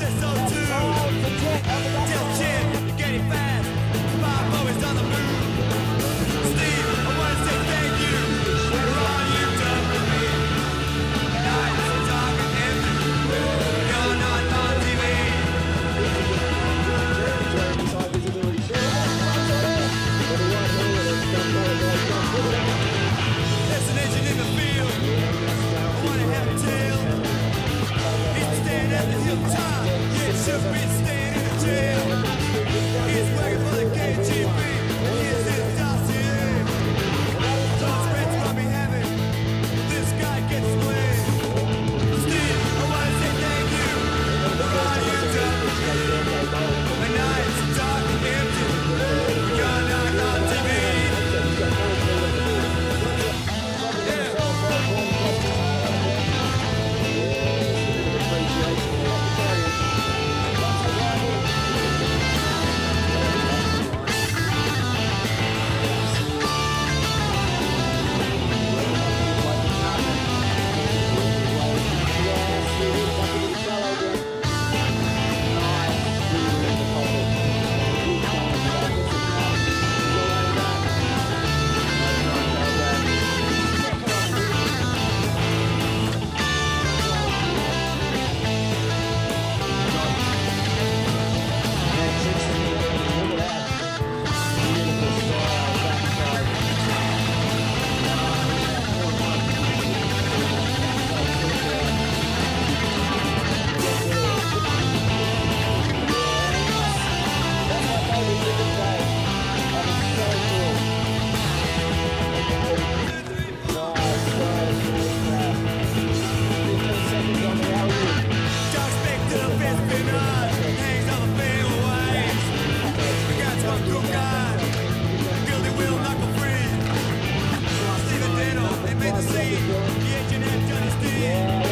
said so too. Tell Chip, get it fast. 5-0 is on the move. Steve, I wanna say thank you for all you've done for me. Nights are dark and empty. You're not on TV. There's an engine in the field. I wanna have a tail. He's staying at the hilltop. Yeah, it should be staying in the jail. He's working for the KGB. Here's his dossier. Those friends might be having. This guy gets split. Steve, I wanna say thank you for all you've done for me. My nights are dark and empty. You're not on TV. Yeah.